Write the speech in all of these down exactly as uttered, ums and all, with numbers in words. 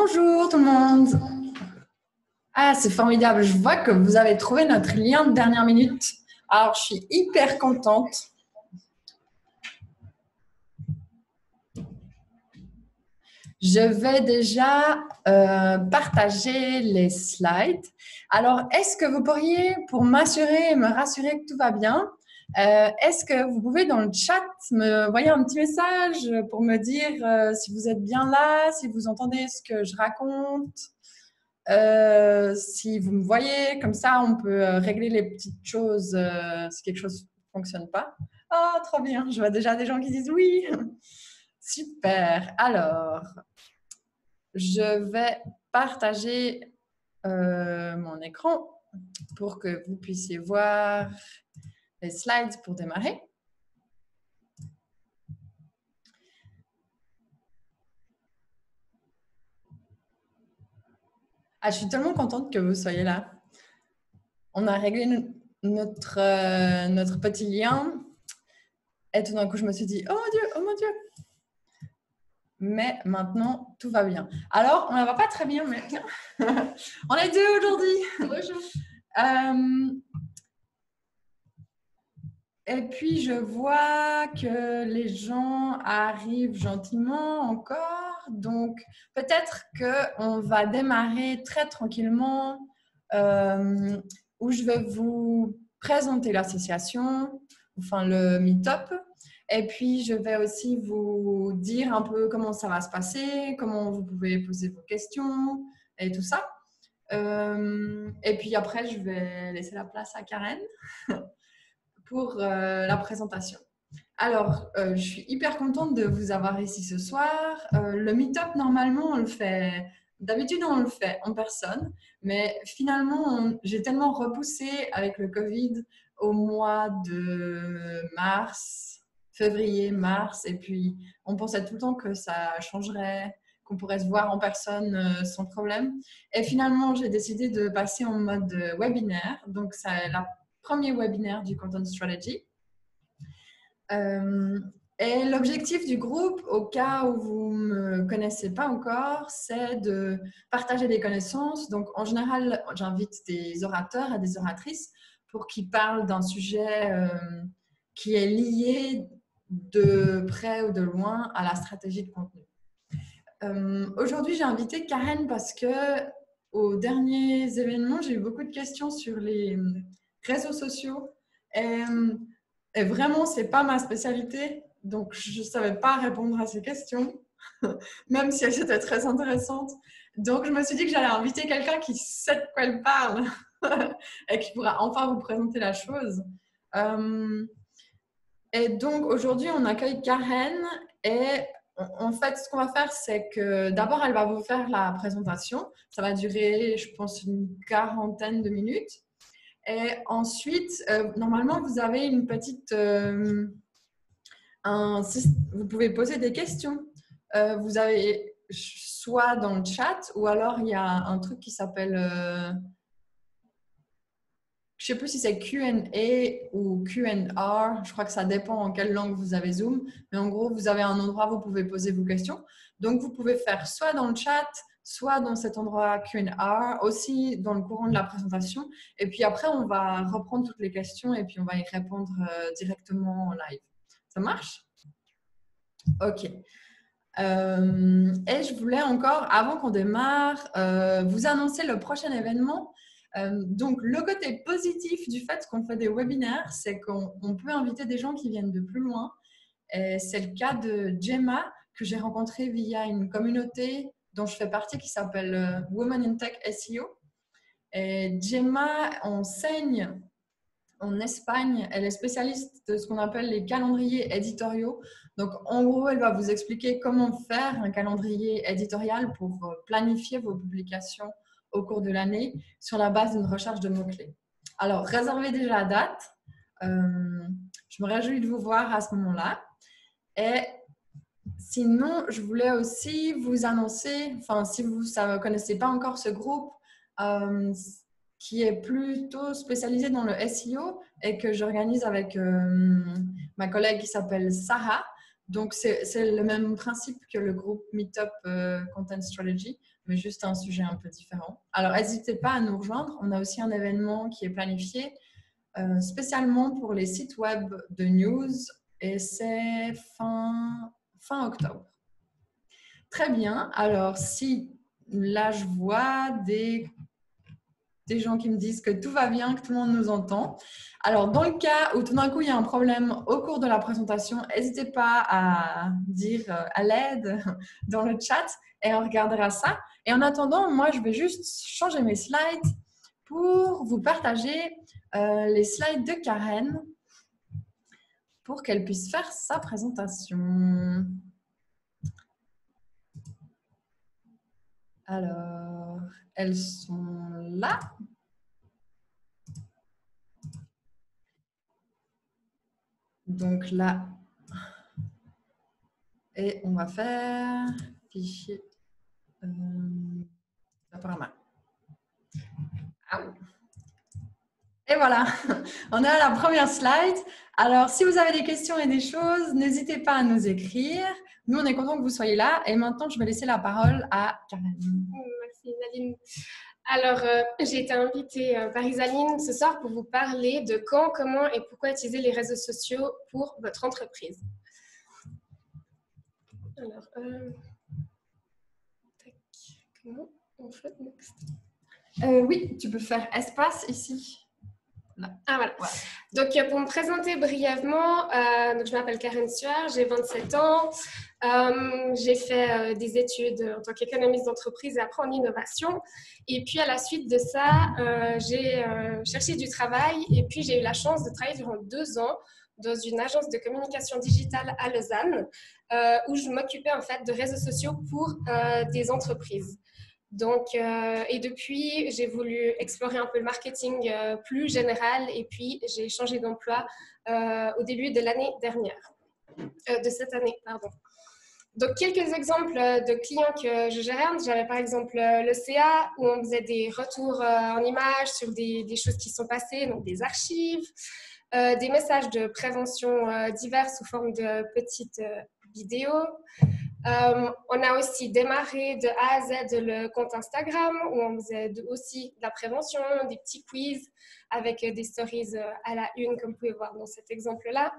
Bonjour tout le monde. Ah, c'est formidable. Je vois que vous avez trouvé notre lien de dernière minute. Alors, je suis hyper contente. Je vais déjà euh, partager les slides. Alors, est-ce que vous pourriez, pour m'assurer et me rassurer que tout va bien, euh, est-ce que vous pouvez dans le chat me envoyer un petit message pour me dire euh, si vous êtes bien là, si vous entendez ce que je raconte? Euh, si vous me voyez, comme ça, on peut euh, régler les petites choses euh, si quelque chose ne fonctionne pas. Oh, trop bien. Je vois déjà des gens qui disent oui. Super. Alors, je vais partager euh, mon écran pour que vous puissiez voir les slides pour démarrer. Ah, je suis tellement contente que vous soyez là. On a réglé notre, euh, notre petit lien. Et tout d'un coup, je me suis dit, oh mon Dieu, oh mon Dieu. Mais maintenant, tout va bien. Alors, on ne va pas très bien, mais on est deux aujourd'hui. Bonjour. Euh, et puis, je vois que les gens arrivent gentiment encore. Donc, peut-être qu'on va démarrer très tranquillement, euh, où je vais vous présenter l'association, enfin le meet-up. Et puis, je vais aussi vous dire un peu comment ça va se passer, comment vous pouvez poser vos questions et tout ça. Euh, et puis après, je vais laisser la place à Karen pour euh, la présentation. Alors, euh, je suis hyper contente de vous avoir ici ce soir. Euh, le meet-up, normalement, on le fait... D'habitude, on le fait en personne, mais finalement, j'ai tellement repoussé avec le Covid au mois de mars, février, mars, et puis on pensait tout le temps que ça changerait, qu'on pourrait se voir en personne euh, sans problème. Et finalement, j'ai décidé de passer en mode webinaire. Donc, c'est le premier webinaire du Content Strategy. Euh, et l'objectif du groupe, au cas où vous ne me connaissez pas encore, c'est de partager des connaissances. Donc, en général, j'invite des orateurs et des oratrices pour qu'ils parlent d'un sujet euh, qui est lié de près ou de loin à la stratégie de contenu. Euh, Aujourd'hui, j'ai invité Karen parce que aux derniers événements, j'ai eu beaucoup de questions sur les réseaux sociaux. Et, et vraiment, ce n'est pas ma spécialité. Donc, je ne savais pas répondre à ces questions, même si elles étaient très intéressantes. Donc, je me suis dit que j'allais inviter quelqu'un qui sait de quoi elle parle et qui pourra enfin vous présenter la chose. Euh, et donc, aujourd'hui, on accueille Karen et en fait, ce qu'on va faire, c'est que d'abord, elle va vous faire la présentation. Ça va durer, je pense, une quarantaine de minutes. Et ensuite, euh, normalement, vous avez une petite... Euh, un, vous pouvez poser des questions. Euh, vous avez soit dans le chat ou alors il y a un truc qui s'appelle... Euh, je ne sais plus si c'est Q and A ou Q and R. Je crois que ça dépend en quelle langue vous avez Zoom. Mais en gros, vous avez un endroit où vous pouvez poser vos questions. Donc, vous pouvez faire soit dans le chat, soit dans cet endroit Q and R, aussi dans le courant de la présentation. Et puis après, on va reprendre toutes les questions et puis on va y répondre euh, directement en live. Ça marche? Ok. Euh, et je voulais encore, avant qu'on démarre, euh, vous annoncer le prochain événement. Euh, donc, le côté positif du fait qu'on fait des webinaires, c'est qu'on peut inviter des gens qui viennent de plus loin. C'est le cas de Gemma, que j'ai rencontrée via une communauté dont je fais partie qui s'appelle euh, Women in Tech S E O. Et Gemma enseigne en Espagne. Elle est spécialiste de ce qu'on appelle les calendriers éditoriaux. Donc, en gros, elle va vous expliquer comment faire un calendrier éditorial pour planifier vos publications au cours de l'année sur la base d'une recherche de mots-clés. Alors, réservez déjà la date. Euh, je me réjouis de vous voir à ce moment-là. Et sinon, je voulais aussi vous annoncer, enfin, si vous ne connaissez pas encore ce groupe, euh, qui est plutôt spécialisé dans le S E O et que j'organise avec euh, ma collègue qui s'appelle Sarah. Donc, c'est le même principe que le groupe Meetup euh, Content Strategy, mais juste un sujet un peu différent. Alors, n'hésitez pas à nous rejoindre. On a aussi un événement qui est planifié euh, spécialement pour les sites web de news et c'est fin, fin octobre. Très bien. Alors, si là, je vois des, des gens qui me disent que tout va bien, que tout le monde nous entend. Alors, dans le cas où tout d'un coup, il y a un problème au cours de la présentation, n'hésitez pas à dire euh, à l'aide dans le chat et on regardera ça. Et en attendant, moi, je vais juste changer mes slides pour vous partager euh, les slides de Karen pour qu'elle puisse faire sa présentation. Alors, elles sont là. Donc là, et on va faire fichier euh, diaporama. Ah oui. Et voilà, on est à la première slide. Alors, si vous avez des questions et des choses, n'hésitez pas à nous écrire. Nous, on est contents que vous soyez là. Et maintenant, je vais laisser la parole à Karen. Merci, Naline. Alors, euh, j'ai été invitée euh, par Isaline ce soir pour vous parler de quand, comment et pourquoi utiliser les réseaux sociaux pour votre entreprise. Alors, euh, tac, comment on fait next? Euh, oui, tu peux faire espace ici. Là. Ah, voilà. voilà. Donc, pour me présenter brièvement, euh, donc, je m'appelle Karen Suard, j'ai vingt-sept ans. Euh, j'ai fait euh, des études en tant qu'économiste d'entreprise et après en innovation. Et puis, à la suite de ça, euh, j'ai euh, cherché du travail et puis j'ai eu la chance de travailler durant deux ans dans une agence de communication digitale à Lausanne euh, où je m'occupais en fait de réseaux sociaux pour euh, des entreprises. Donc, euh, et depuis, j'ai voulu explorer un peu le marketing euh, plus général et puis j'ai changé d'emploi euh, au début de l'année dernière, euh, de cette année, pardon. Donc, quelques exemples de clients que je gérais. J'avais par exemple le C A où on faisait des retours en images sur des, des choses qui sont passées, donc des archives, euh, des messages de prévention euh, divers sous forme de petites euh, vidéos. Euh, on a aussi démarré de A à Z le compte Instagram où on faisait de, aussi de la prévention, des petits quiz avec des stories à la une comme vous pouvez voir dans cet exemple-là.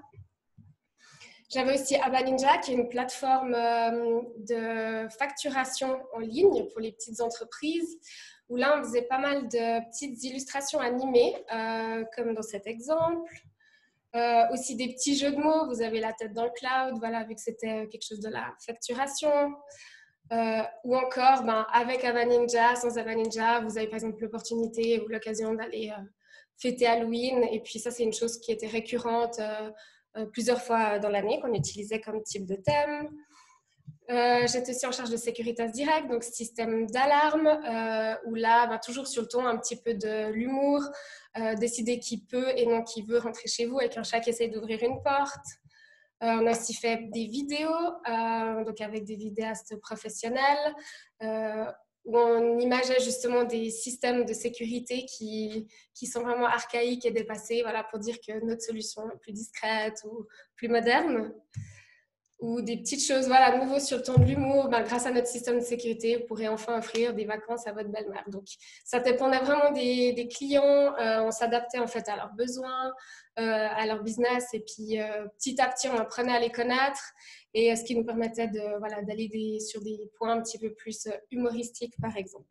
J'avais aussi Aba Ninja qui est une plateforme euh, de facturation en ligne pour les petites entreprises où là on faisait pas mal de petites illustrations animées euh, comme dans cet exemple. Euh, aussi des petits jeux de mots, vous avez la tête dans le cloud, voilà, vu que c'était quelque chose de la facturation. Euh, ou encore, ben, avec Aba Ninja, sans Aba Ninja, vous avez par exemple l'opportunité ou l'occasion d'aller euh, fêter Halloween. Et puis ça, c'est une chose qui était récurrente euh, euh, plusieurs fois dans l'année, qu'on utilisait comme type de thème. Euh, J'étais aussi en charge de Securitas Direct, donc système d'alarme, euh, où là, bah, toujours sur le ton un petit peu de l'humour, euh, décider qui peut et non qui veut rentrer chez vous et qu'un chat essaie d'ouvrir une porte. Euh, on a aussi fait des vidéos, euh, donc avec des vidéastes professionnels, euh, où on imageait justement des systèmes de sécurité qui, qui sont vraiment archaïques et dépassés, voilà, pour dire que notre solution est plus discrète ou plus moderne. Ou des petites choses, voilà, à nouveau sur le ton de l'humour, ben, grâce à notre système de sécurité, vous pourrez enfin offrir des vacances à votre belle-mère. Donc, ça dépendait vraiment des, des clients, euh, on s'adaptait en fait à leurs besoins, euh, à leur business, et puis euh, petit à petit, on apprenait à les connaître, et ce qui nous permettait de, voilà, d'aller des, sur des points un petit peu plus humoristiques, par exemple.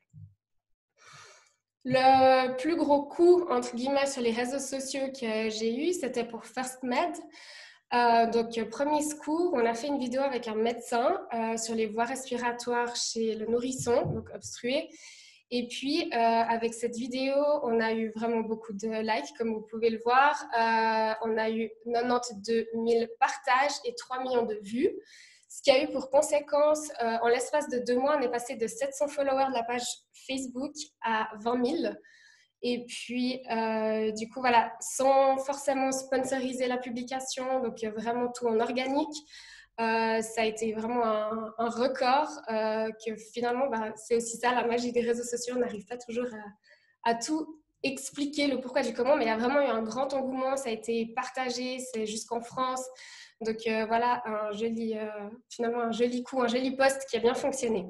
Le plus gros coup, entre guillemets, sur les réseaux sociaux que j'ai eu, c'était pour First Med. Euh, donc, premier scoop, on a fait une vidéo avec un médecin euh, sur les voies respiratoires chez le nourrisson, donc obstrué. Et puis, euh, avec cette vidéo, on a eu vraiment beaucoup de likes, comme vous pouvez le voir. Euh, on a eu quatre-vingt-douze mille partages et trois millions de vues. Ce qui a eu pour conséquence, euh, en l'espace de deux mois, on est passé de sept cents followers de la page Facebook à vingt mille. Et puis, euh, du coup, voilà, sans forcément sponsoriser la publication, donc vraiment tout en organique, euh, ça a été vraiment un, un record euh, que finalement, bah, c'est aussi ça, la magie des réseaux sociaux. On n'arrive pas toujours à, à tout expliquer le pourquoi du comment, mais il y a vraiment eu un grand engouement, ça a été partagé, c'est jusqu'en France. Donc euh, voilà, un joli, euh, finalement un joli coup, un joli post qui a bien fonctionné.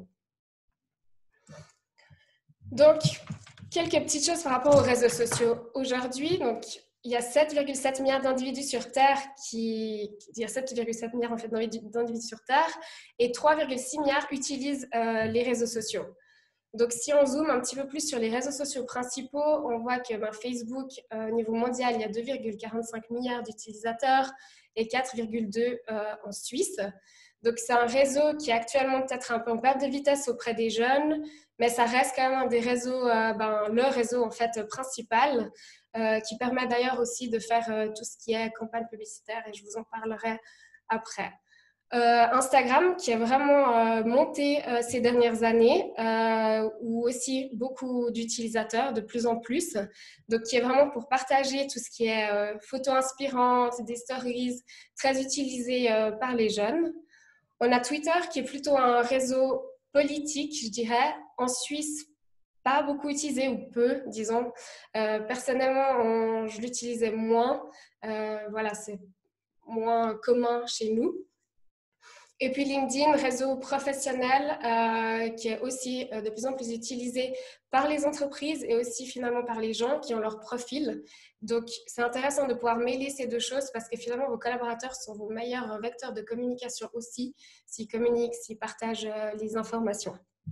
Donc, quelques petites choses par rapport aux réseaux sociaux. Aujourd'hui, donc, il y a sept virgule sept milliards d'individus sur Terre qui, il y a sept virgule sept milliards en fait, d'individus sur Terre et trois virgule six milliards utilisent euh, les réseaux sociaux. Donc, si on zoome un petit peu plus sur les réseaux sociaux principaux, on voit que ben, Facebook, euh, au niveau mondial, il y a deux virgule quarante-cinq milliards d'utilisateurs et quatre virgule deux euh, en Suisse. Donc, c'est un réseau qui est actuellement peut-être un peu en perte de vitesse auprès des jeunes, mais ça reste quand même un des réseaux, euh, ben, le réseau en fait principal, euh, qui permet d'ailleurs aussi de faire euh, tout ce qui est campagne publicitaire, et je vous en parlerai après. Euh, Instagram qui est vraiment euh, monté euh, ces dernières années, euh, où aussi beaucoup d'utilisateurs, de plus en plus, donc qui est vraiment pour partager tout ce qui est euh, photos inspirantes, des stories, très utilisé euh, par les jeunes. On a Twitter qui est plutôt un réseau politique, je dirais, en Suisse, pas beaucoup utilisé ou peu, disons. Euh, personnellement, on, je l'utilisais moins, euh, voilà, c'est moins commun chez nous. Et puis LinkedIn, réseau professionnel euh, qui est aussi euh, de plus en plus utilisé par les entreprises et aussi finalement par les gens qui ont leur profil. Donc, c'est intéressant de pouvoir mêler ces deux choses parce que finalement, vos collaborateurs sont vos meilleurs vecteurs de communication aussi, s'ils communiquent, s'ils partagent euh, les informations.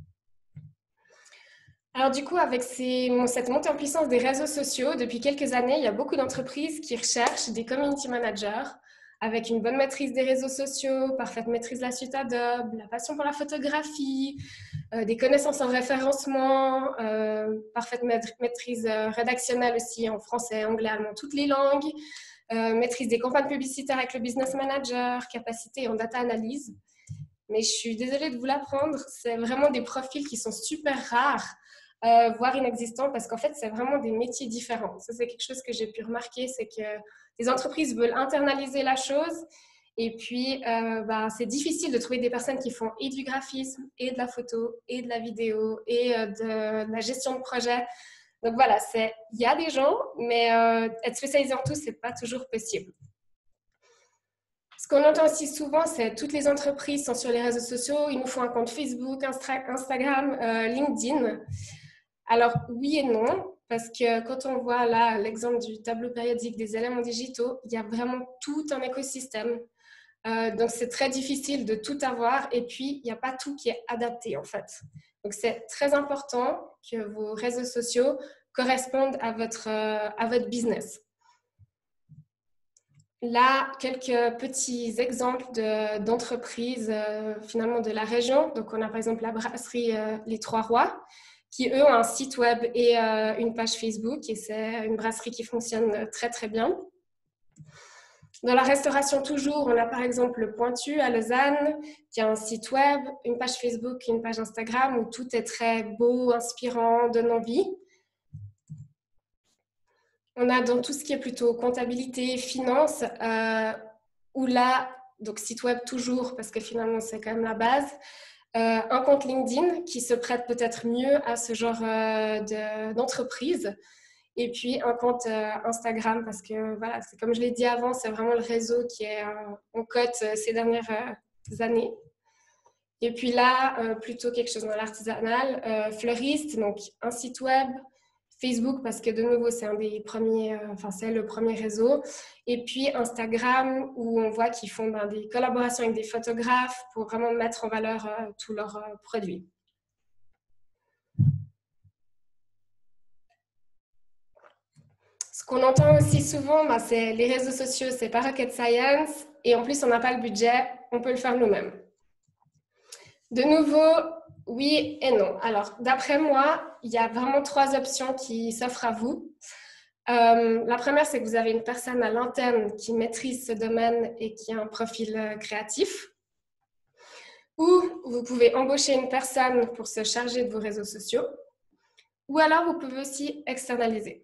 Alors du coup, avec ces, cette montée en puissance des réseaux sociaux, depuis quelques années, il y a beaucoup d'entreprises qui recherchent des community managers avec une bonne maîtrise des réseaux sociaux, parfaite maîtrise de la suite Adobe, la passion pour la photographie, euh, des connaissances en référencement, euh, parfaite maîtrise euh, rédactionnelle aussi en français, anglais, allemand, toutes les langues, euh, maîtrise des campagnes publicitaires avec le business manager, capacité en data analyse. Mais je suis désolée de vous l'apprendre, c'est vraiment des profils qui sont super rares, euh, voire inexistants, parce qu'en fait, c'est vraiment des métiers différents. Ça, c'est quelque chose que j'ai pu remarquer, c'est que les entreprises veulent internaliser la chose, et puis euh, bah, c'est difficile de trouver des personnes qui font et du graphisme, et de la photo, et de la vidéo, et euh, de, de la gestion de projet. Donc voilà, il y a des gens, mais euh, être spécialisé en tout, ce n'est pas toujours possible. Ce qu'on entend aussi souvent, c'est que toutes les entreprises sont sur les réseaux sociaux, ils nous font un compte Facebook, Instra- Instagram, euh, LinkedIn. Alors oui et non, parce que quand on voit là l'exemple du tableau périodique des éléments digitaux, il y a vraiment tout un écosystème. Euh, donc c'est très difficile de tout avoir et puis il n'y a pas tout qui est adapté en fait. Donc c'est très important que vos réseaux sociaux correspondent à votre, euh, à votre business. Là, quelques petits exemples d'entreprises euh, finalement de la région. Donc, on a par exemple la brasserie euh, Les Trois Rois, qui eux ont un site web et euh, une page Facebook. Et c'est une brasserie qui fonctionne très, très bien. Dans la restauration toujours, on a par exemple le Pointu à Lausanne, qui a un site web, une page Facebook, une page Instagram, où tout est très beau, inspirant, donne envie. On a dans tout ce qui est plutôt comptabilité, finance, euh, où là, donc site web toujours, parce que finalement c'est quand même la base, euh, un compte LinkedIn qui se prête peut-être mieux à ce genre euh, d'entreprise, et puis un compte euh, Instagram, parce que voilà, c'est comme je l'ai dit avant, c'est vraiment le réseau qui est euh, en cote euh, ces dernières euh, années. Et puis là, euh, plutôt quelque chose dans l'artisanal, euh, fleuriste, donc un site web, Facebook, parce que de nouveau, c'est un des premiers, euh, enfin, c'est le premier réseau. Et puis Instagram, où on voit qu'ils font ben, des collaborations avec des photographes pour vraiment mettre en valeur euh, tous leurs euh, produits. Ce qu'on entend aussi souvent, ben, c'est les réseaux sociaux, c'est pas rocket science. Et en plus, on n'a pas le budget, on peut le faire nous-mêmes. De nouveau, oui et non. Alors, d'après moi, il y a vraiment trois options qui s'offrent à vous. Euh, la première, c'est que vous avez une personne à l'interne qui maîtrise ce domaine et qui a un profil euh, créatif. Ou vous pouvez embaucher une personne pour se charger de vos réseaux sociaux. Ou alors, vous pouvez aussi externaliser.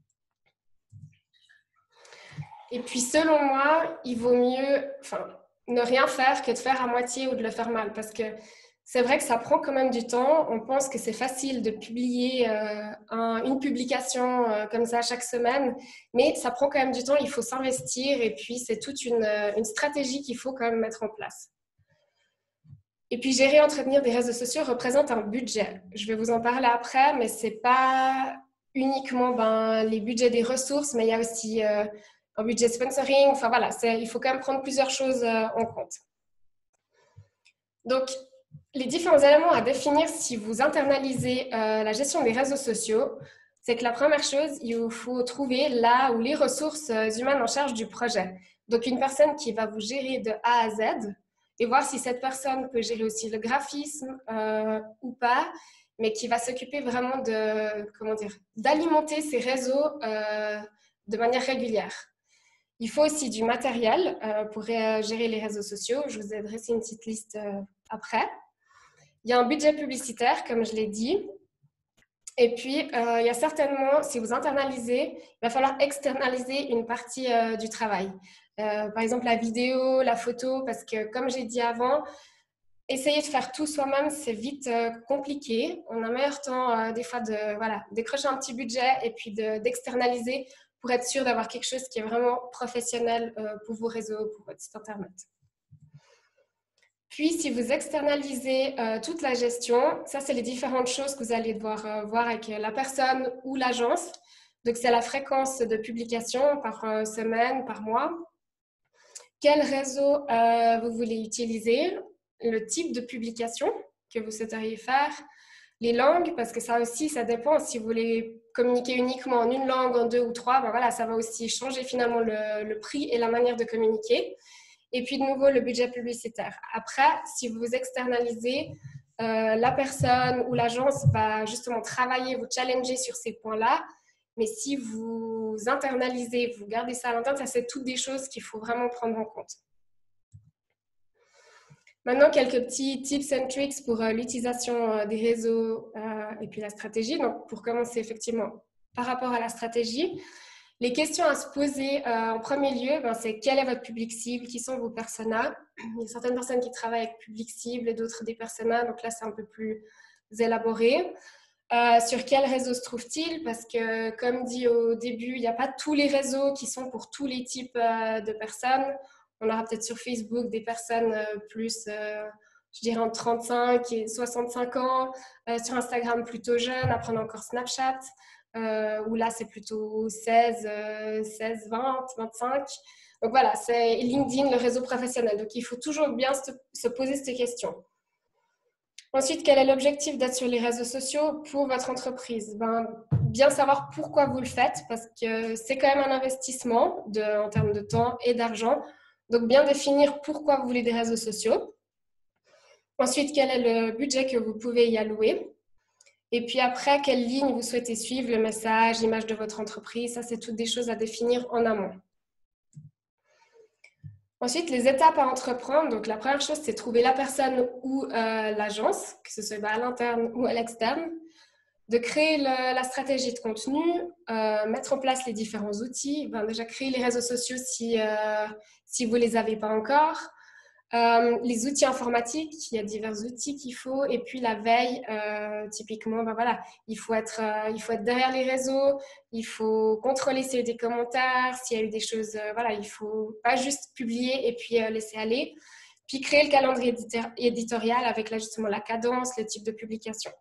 Et puis, selon moi, il vaut mieux enfin, ne rien faire que de faire à moitié ou de le faire mal. Parce que c'est vrai que ça prend quand même du temps. On pense que c'est facile de publier euh, un, une publication euh, comme ça chaque semaine, mais ça prend quand même du temps. Il faut s'investir et puis c'est toute une, une stratégie qu'il faut quand même mettre en place. Et puis gérer, entretenir des réseaux sociaux représente un budget. Je vais vous en parler après, mais c'est pas uniquement ben, les budgets des ressources, mais il y a aussi euh, un budget sponsoring. Enfin voilà, il faut quand même prendre plusieurs choses euh, en compte. Donc, les différents éléments à définir si vous internalisez euh, la gestion des réseaux sociaux, c'est que la première chose, il vous faut trouver là où les ressources humaines en charge du projet. Donc, une personne qui va vous gérer de A à Z et voir si cette personne peut gérer aussi le graphisme euh, ou pas, mais qui va s'occuper vraiment de, comment dire, d'alimenter ces réseaux euh, de manière régulière. Il faut aussi du matériel euh, pour gérer les réseaux sociaux. Je vous ai dressé une petite liste euh, après. Il y a un budget publicitaire, comme je l'ai dit. Et puis, euh, il y a certainement, si vous internalisez, il va falloir externaliser une partie euh, du travail. Euh, par exemple, la vidéo, la photo, parce que comme j'ai dit avant, essayer de faire tout soi-même, c'est vite euh, compliqué. On a meilleur temps, euh, des fois, de voilà, décrocher un petit budget et puis d'externaliser de, pour être sûr d'avoir quelque chose qui est vraiment professionnel euh, pour vos réseaux, pour votre site Internet. Puis, si vous externalisez euh, toute la gestion, ça, c'est les différentes choses que vous allez devoir euh, voir avec la personne ou l'agence. Donc, c'est la fréquence de publication par euh, semaine, par mois. Quel réseau euh, vous voulez utiliser, le type de publication que vous souhaiteriez faire, les langues, parce que ça aussi, ça dépend. Si vous voulez communiquer uniquement en une langue, en deux ou trois, ben voilà, ça va aussi changer finalement le, le prix et la manière de communiquer. Et puis de nouveau, le budget publicitaire. Après, si vous externalisez, euh, la personne ou l'agence va justement travailler, vous challenger sur ces points-là. Mais si vous internalisez, vous gardez ça à l'interne, ça c'est toutes des choses qu'il faut vraiment prendre en compte. Maintenant, quelques petits tips and tricks pour euh, l'utilisation euh, des réseaux euh, et puis la stratégie. Donc, pour commencer effectivement par rapport à la stratégie, les questions à se poser euh, en premier lieu, ben, c'est quel est votre public cible, qui sont vos personas. Il y a certaines personnes qui travaillent avec public cible et d'autres des personas, donc là c'est un peu plus élaboré. Euh, sur quel réseau se trouve-t-il? Parce que comme dit au début, il n'y a pas tous les réseaux qui sont pour tous les types euh, de personnes. On aura peut-être sur Facebook des personnes euh, plus, euh, je dirais, entre trente-cinq et soixante-cinq ans. Euh, sur Instagram, plutôt jeune. Après, on a encore Snapchat. Euh, où là c'est plutôt seize, vingt, vingt-cinq. Donc voilà, c'est LinkedIn, le réseau professionnel. Donc il faut toujours bien se, se poser ces questions. Ensuite, quel est l'objectif d'être sur les réseaux sociaux pour votre entreprise? Ben, bien savoir pourquoi vous le faites, parce que c'est quand même un investissement de, en termes de temps et d'argent. Donc bien définir pourquoi vous voulez des réseaux sociaux. Ensuite, quel est le budget que vous pouvez y allouer? Et puis après, quelle ligne vous souhaitez suivre, le message, l'image de votre entreprise, ça c'est toutes des choses à définir en amont. Ensuite, les étapes à entreprendre. Donc la première chose, c'est trouver la personne ou euh, l'agence, que ce soit ben, à l'interne ou à l'externe, de créer le, la stratégie de contenu, euh, mettre en place les différents outils, ben, déjà créer les réseaux sociaux si, euh, si vous ne les avez pas encore. Euh, les outils informatiques, il y a divers outils qu'il faut, et puis la veille, euh, typiquement, ben voilà, il faut être, euh, il faut être derrière les réseaux, il faut contrôler s'il y a eu des commentaires, s'il y a eu des choses, euh, voilà, il faut pas juste publier et puis euh, laisser aller, puis créer le calendrier éditorial avec là, justement la cadence, le type de publication.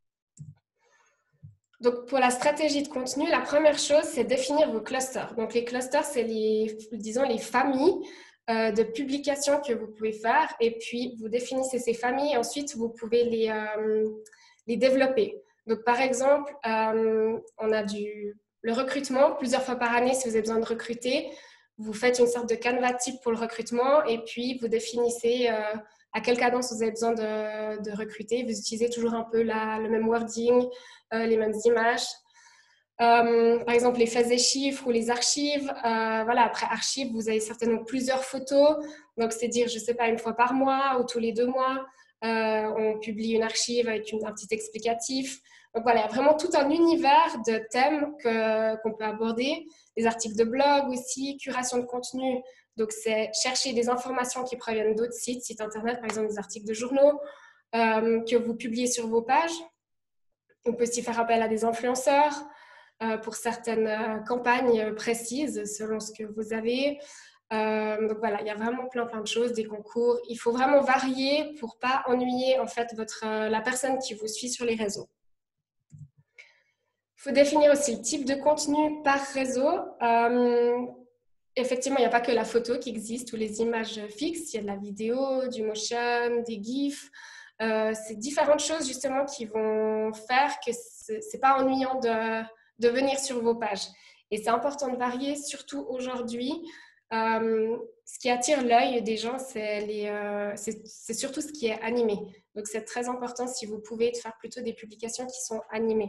Donc, pour la stratégie de contenu, la première chose, c'est définir vos clusters. Donc, les clusters, c'est les, disons, les familles euh, de publications que vous pouvez faire. Et puis, vous définissez ces familles et ensuite, vous pouvez les, euh, les développer. Donc, par exemple, euh, on a du, le recrutement. Plusieurs fois par année, si vous avez besoin de recruter, vous faites une sorte de canevas type pour le recrutement et puis vous définissez euh, à quelle cadence vous avez besoin de, de recruter. Vous utilisez toujours un peu la, le même wording, euh, les mêmes images. Euh, par exemple, les faits et chiffres ou les archives. Euh, voilà, après archives, vous avez certainement plusieurs photos. Donc, c'est dire, je ne sais pas, une fois par mois ou tous les deux mois, euh, on publie une archive avec une, un petit explicatif. Donc, voilà, il y a vraiment tout un univers de thèmes que, qu'on peut aborder. Des articles de blog aussi, curation de contenu. Donc, c'est chercher des informations qui proviennent d'autres sites, sites internet, par exemple des articles de journaux, euh, que vous publiez sur vos pages. On peut aussi faire appel à des influenceurs euh, pour certaines euh, campagnes précises selon ce que vous avez. Euh, donc voilà, il y a vraiment plein plein de choses, des concours. Il faut vraiment varier pour pas ennuyer en fait votre, euh, la personne qui vous suit sur les réseaux. Il faut définir aussi le type de contenu par réseau. Euh, effectivement, il n'y a pas que la photo qui existe ou les images fixes. Il y a de la vidéo, du motion, des gifs. Euh, c'est différentes choses justement qui vont faire que c'est, c'est pas ennuyant de, de venir sur vos pages. Et c'est important de varier, surtout aujourd'hui. Euh, ce qui attire l'œil des gens, c'est, les, euh, c'est, c'est surtout ce qui est animé. Donc c'est très important, si vous pouvez, de faire plutôt des publications qui sont animées.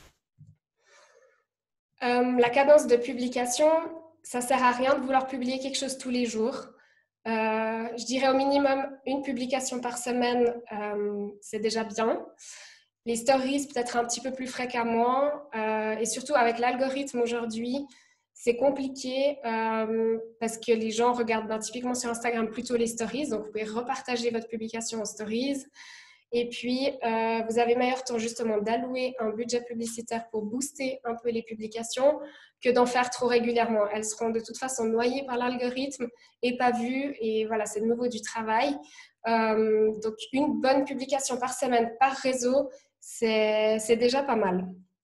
Euh, la cadence de publication, ça ne sert à rien de vouloir publier quelque chose tous les jours. Euh, je dirais au minimum une publication par semaine, euh, c'est déjà bien. Les stories, peut-être un petit peu plus fréquemment. Euh, et surtout, avec l'algorithme aujourd'hui, c'est compliqué euh, parce que les gens regardent ben, typiquement sur Instagram plutôt les stories. Donc, vous pouvez repartager votre publication en stories. Et puis, euh, vous avez meilleur temps justement d'allouer un budget publicitaire pour booster un peu les publications que d'en faire trop régulièrement. Elles seront de toute façon noyées par l'algorithme et pas vues. Et voilà, c'est de nouveau du travail. Euh, donc, une bonne publication par semaine par réseau, c'est, c'est déjà pas mal.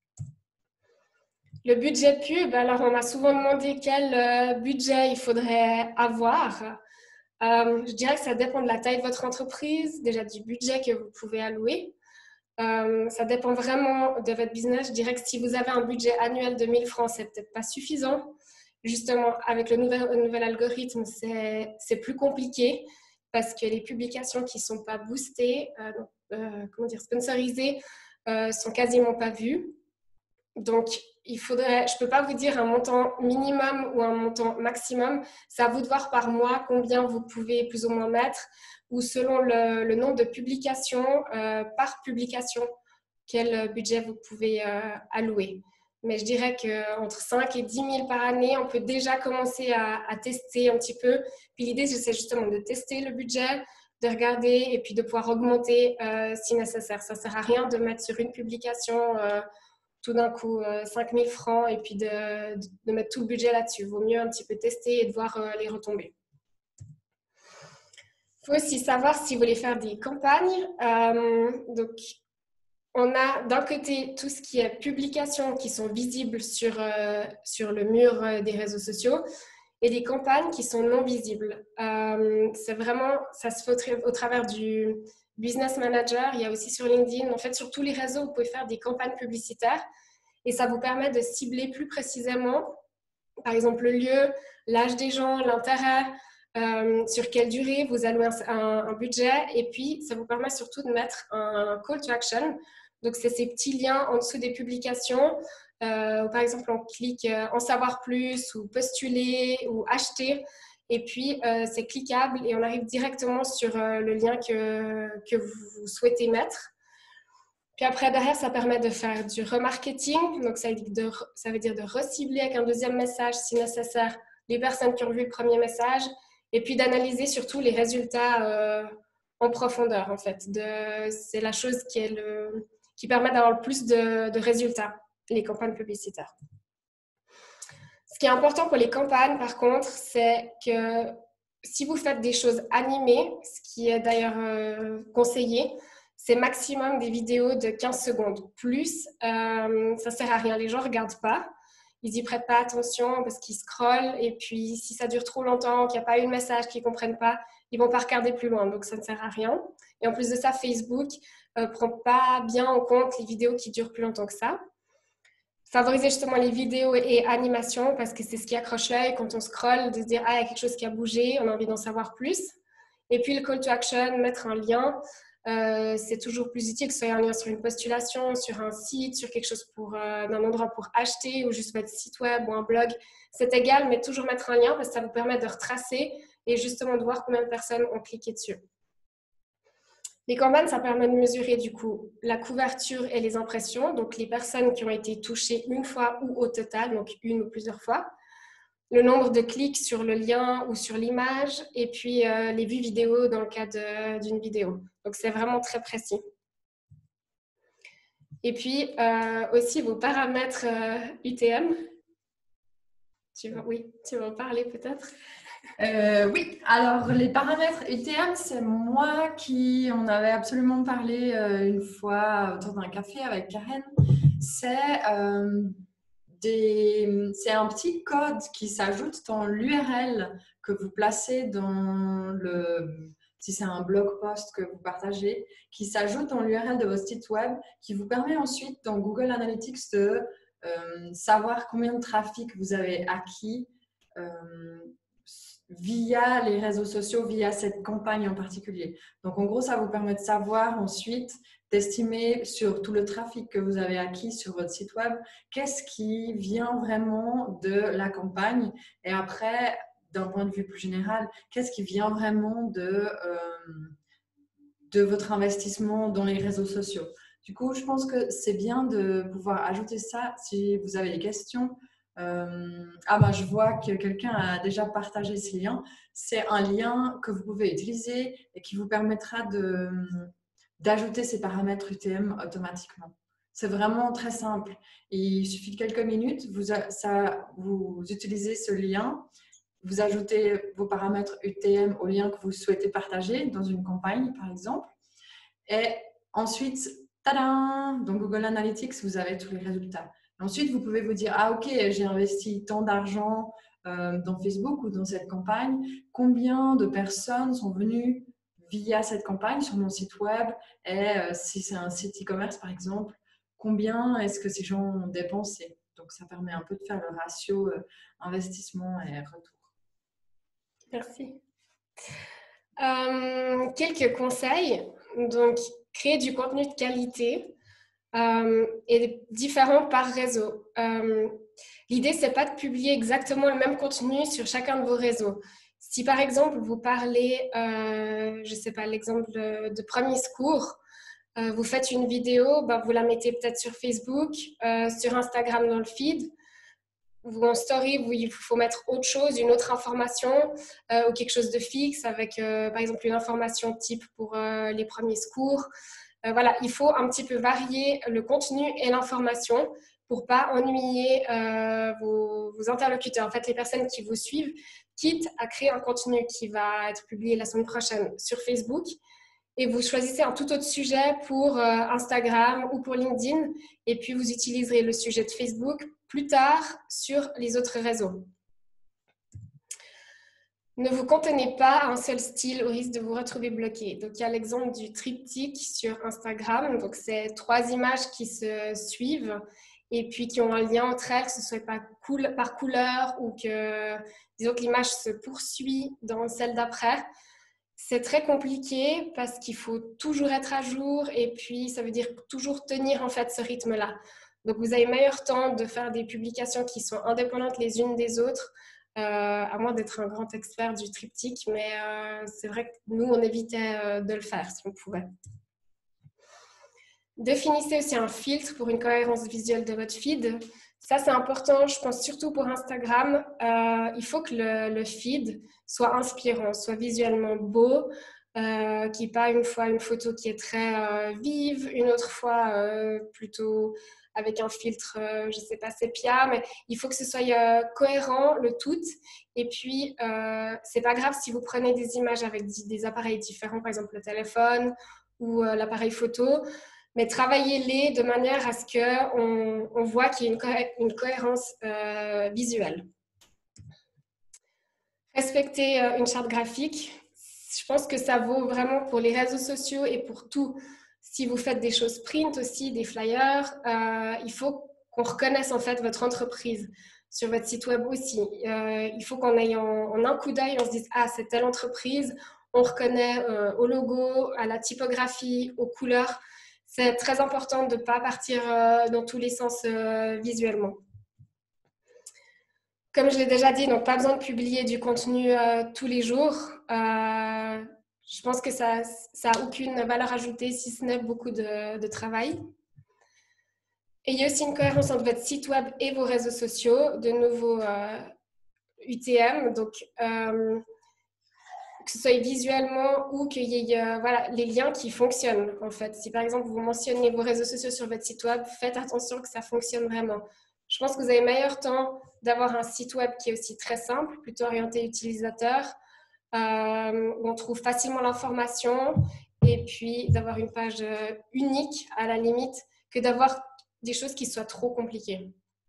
Le budget pub, alors on m'a souvent demandé quel euh, budget il faudrait avoir. Euh, je dirais que ça dépend de la taille de votre entreprise, déjà du budget que vous pouvez allouer. Euh, ça dépend vraiment de votre business. Je dirais que si vous avez un budget annuel de mille francs, c'est peut-être pas suffisant. Justement, avec le nouvel, le nouvel algorithme, c'est, c'est plus compliqué parce que les publications qui ne sont pas boostées, euh, euh, comment dire, sponsorisées, euh, sont quasiment pas vues. Donc, il faudrait, je ne peux pas vous dire un montant minimum ou un montant maximum. C'est à vous de voir par mois combien vous pouvez plus ou moins mettre ou selon le, le nombre de publications euh, par publication, quel budget vous pouvez euh, allouer. Mais je dirais qu'entre cinq et dix mille par année, on peut déjà commencer à, à tester un petit peu. Puis l'idée, c'est justement de tester le budget, de regarder et puis de pouvoir augmenter euh, si nécessaire. Ça ne sert à rien de mettre sur une publication euh, tout d'un coup euh, cinq mille francs et puis de, de, de mettre tout le budget là-dessus. Il vaut mieux un petit peu tester et de voir euh, les retombées. Il faut aussi savoir si vous voulez faire des campagnes. Euh, donc, on a d'un côté tout ce qui est publications qui sont visibles sur, euh, sur le mur euh, des réseaux sociaux et des campagnes qui sont non visibles. Euh, c'est vraiment, ça se fait au, au travers du Business Manager. Il y a aussi sur LinkedIn. En fait, sur tous les réseaux, vous pouvez faire des campagnes publicitaires et ça vous permet de cibler plus précisément, par exemple, le lieu, l'âge des gens, l'intérêt, euh, sur quelle durée vous allouez un, un, un budget et puis ça vous permet surtout de mettre un call to action. Donc, c'est ces petits liens en dessous des publications. Euh, par exemple, on clique euh, en savoir plus ou postuler ou acheter. Et puis, euh, c'est cliquable et on arrive directement sur euh, le lien que, que vous souhaitez mettre. Puis après, derrière, ça permet de faire du remarketing. Donc, ça veut dire de, ça veut dire de recibler avec un deuxième message, si nécessaire, les personnes qui ont vu le premier message. Et puis, d'analyser surtout les résultats euh, en profondeur, en fait. De, c'est la chose qui est le... qui permet d'avoir le plus de, de résultats, les campagnes publicitaires. Ce qui est important pour les campagnes, par contre, c'est que si vous faites des choses animées, ce qui est d'ailleurs euh, conseillé, c'est maximum des vidéos de quinze secondes. Plus, euh, ça ne sert à rien. Les gens ne regardent pas. Ils n'y prêtent pas attention parce qu'ils scrollent. Et puis, si ça dure trop longtemps, qu'il n'y a pas eu de message, qu'ils ne comprennent pas, ils ne vont pas regarder plus loin. Donc, ça ne sert à rien. Et en plus de ça, Facebook ne euh, prend pas bien en compte les vidéos qui durent plus longtemps que ça. Favoriser justement les vidéos et animations parce que c'est ce qui accroche l'œil quand on scrolle, de se dire « Ah, il y a quelque chose qui a bougé, on a envie d'en savoir plus ». Et puis, le call to action, mettre un lien. Euh, c'est toujours plus utile que ce soit un lien sur une postulation, sur un site, sur quelque chose pour euh, un endroit pour acheter ou juste votre site web ou un blog. C'est égal, mais toujours mettre un lien parce que ça vous permet de retracer et justement de voir combien de personnes ont cliqué dessus. Les campagnes, ça permet de mesurer du coup la couverture et les impressions, donc les personnes qui ont été touchées une fois ou au total, donc une ou plusieurs fois. le nombre de clics sur le lien ou sur l'image, et puis euh, les vues vidéo dans le cas d'une vidéo. Donc, c'est vraiment très précis. Et puis, euh, aussi vos paramètres euh, U T M. Tu vas, oui, tu vas en parler peut-être. Euh, oui, alors les paramètres U T M, c'est moi qui en avait absolument parlé euh, une fois autour d'un café avec Karen. C'est euh, c'est un petit code qui s'ajoute dans l'U R L que vous placez dans le, si c'est un blog post que vous partagez, qui s'ajoute dans l'U R L de votre site web, qui vous permet ensuite dans Google Analytics de euh, savoir combien de trafic vous avez acquis euh, via les réseaux sociaux, via cette campagne en particulier. Donc, en gros, ça vous permet de savoir ensuite, d'estimer sur tout le trafic que vous avez acquis sur votre site web, qu'est-ce qui vient vraiment de la campagne. Et après, d'un point de vue plus général, qu'est-ce qui vient vraiment de, euh, de votre investissement dans les réseaux sociaux. Du coup, je pense que c'est bien de pouvoir ajouter ça si vous avez des questions. Euh, ah ben, je vois que quelqu'un a déjà partagé ce lien. C'est un lien que vous pouvez utiliser et qui vous permettra de, d'ajouter ces paramètres U T M automatiquement. C'est vraiment très simple. Il suffit de quelques minutes, vous, ça, vous utilisez ce lien, vous ajoutez vos paramètres U T M au lien que vous souhaitez partager dans une campagne, par exemple. Et ensuite, tadam, dans Google Analytics, vous avez tous les résultats. Ensuite, vous pouvez vous dire, ah ok, j'ai investi tant d'argent euh, dans Facebook ou dans cette campagne. Combien de personnes sont venues via cette campagne sur mon site web? Et euh, si c'est un site e-commerce, par exemple, combien est-ce que ces gens ont dépensé? Donc, ça permet un peu de faire le ratio euh, investissement et retour. Merci. Euh, quelques conseils. Donc, créer du contenu de qualité euh, et différent par réseau. Euh, L'idée, c'est pas de publier exactement le même contenu sur chacun de vos réseaux. Si par exemple, vous parlez, euh, je sais pas, l'exemple de, de premier secours, euh, vous faites une vidéo, bah, vous la mettez peut-être sur Facebook, euh, sur Instagram dans le feed. Ou en story, où il faut mettre autre chose, une autre information euh, ou quelque chose de fixe avec, euh, par exemple, une information type pour euh, les premiers secours. Euh, voilà, il faut un petit peu varier le contenu et l'information pour pas ennuyer euh, vos, vos interlocuteurs. En fait, les personnes qui vous suivent, quitte à créer un contenu qui va être publié la semaine prochaine sur Facebook, et vous choisissez un tout autre sujet pour euh, Instagram ou pour LinkedIn, et puis vous utiliserez le sujet de Facebook plus tard sur les autres réseaux. Ne vous contenez pas à un seul style au risque de vous retrouver bloqué. Donc, il y a l'exemple du triptyque sur Instagram. Donc, c'est trois images qui se suivent et puis qui ont un lien entre elles, que ce soit par, cool, par couleur ou que, disons que l'image se poursuit dans celle d'après. C'est très compliqué parce qu'il faut toujours être à jour et puis ça veut dire toujours tenir en fait ce rythme-là. Donc, vous avez meilleur temps de faire des publications qui sont indépendantes les unes des autres, euh, à moins d'être un grand expert du triptyque, mais euh, c'est vrai que nous, on évitait euh, de le faire si on pouvait. Définissez aussi un filtre pour une cohérence visuelle de votre feed. Ça, c'est important, je pense surtout pour Instagram. Euh, il faut que le, le feed soit inspirant, soit visuellement beau, euh, qu'il n'y ait pas une fois une photo qui est très euh, vive, une autre fois euh, plutôt avec un filtre, euh, je ne sais pas, sépia, mais il faut que ce soit euh, cohérent, le tout. Et puis, euh, ce n'est pas grave si vous prenez des images avec des appareils différents, par exemple le téléphone ou euh, l'appareil photo, mais travaillez-les de manière à ce qu'on on voit qu'il y a une, cohé une cohérence euh, visuelle. Respectez euh, une charte graphique. Je pense que ça vaut vraiment pour les réseaux sociaux et pour tout. Si vous faites des choses print aussi, des flyers, euh, il faut qu'on reconnaisse en fait votre entreprise sur votre site web aussi. Euh, il faut qu'on aille en, en un coup d'œil, on se dise « Ah, c'est telle entreprise », on reconnaît euh, au logo, à la typographie, aux couleurs. C'est très important de ne pas partir euh, dans tous les sens euh, visuellement. Comme je l'ai déjà dit, donc pas besoin de publier du contenu euh, tous les jours. Euh, je pense que ça n'a aucune valeur ajoutée, si ce n'est beaucoup de, de travail. Et il y a aussi une cohérence entre votre site web et vos réseaux sociaux. De nouveau, euh, U T M, donc euh, que ce soit visuellement ou qu'il y ait euh, voilà, les liens qui fonctionnent en fait. Si par exemple vous mentionnez vos réseaux sociaux sur votre site web, faites attention que ça fonctionne vraiment. Je pense que vous avez meilleur temps d'avoir un site web qui est aussi très simple, plutôt orienté utilisateur, euh, où on trouve facilement l'information, et puis d'avoir une page euh, unique à la limite, que d'avoir des choses qui soient trop compliquées.